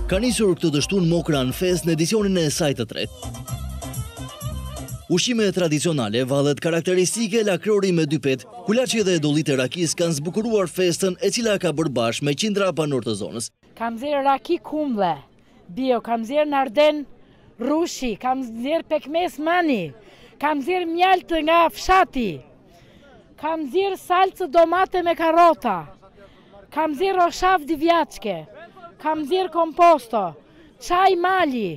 Ka nisur këtë dështun Mokran Fest në edicionin e saj të tretë. Ushqime tradicionale, vallet karakteristike, lakrori me dy pet, kulaçi dhe dollitë e rakis kanë zbukuruar festën e cila ka bërë bashkë me qindra banor të zonës. Kam zirë raki kumble, bio, kam zirë narden rushi, kam zirë pekmes mani, kam zirë mjalt nga fshati, kam zirë salcë domate me karota, kam zirë roshav divjaçke, kam zirë komposto, çaj mali,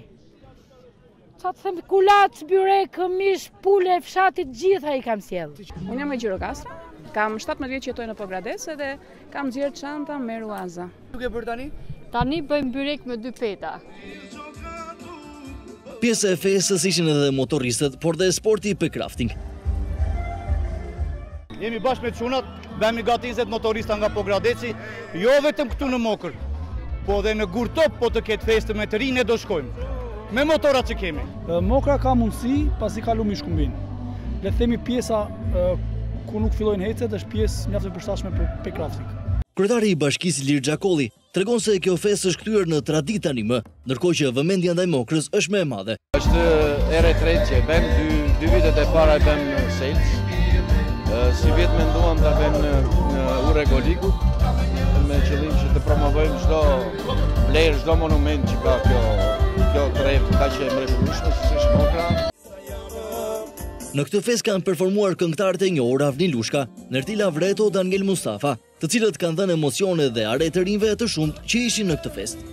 kulac, byrek, mish, pule, fshatit, gjitha I kam sjellë. Unë jam e Gjirokastër, kam 17 vjetë që jetoj në Pogrades dhe kam zirë çanta me ruaza. Tuk e bërë tani? Tani bëjmë byrek me 2 peta. Pjesë e festës ishin edhe motoristët, por dhe sporti pecrafting. Jemi bashkë me çunat, bëmi gati 20 motorista nga Pogradeci, jo vetëm këtu në Mokër, po dhe në Gurtop po të ketë festë me të rinë do shkojmë. Me motorat që kemi. Mokra ka mundësi pasi ka lumi shkumbin. Le të themi pjesa ku nuk fillojnë hecet është pjesë mjaft e përshtatshme për pecrafting. Kryetari I bashkisë Ilir Xhakoli tregon se kjo festë është kthyer në traditë tani më, ndërkohë që vëmendja ndaj Mokrës është më e madhe. Është ere tretë që bëjmë, dy vitet e para e bëjmë sales. Si vjet menduam ta bëjmë në Ure Golikut me qëllim që të promovojmë çdo vlerë, çdo monument që ka kjo trep kaq e mrekullueshme si është Mokra. Në këtë fest kanë performuar këngëtarët e njohur Avni Lushka, Nertila Vreto dhe Angel Mustafa, të cilët kanë dhënë emocione dhe are të rinjve të shumtë që ishin në këtë fest.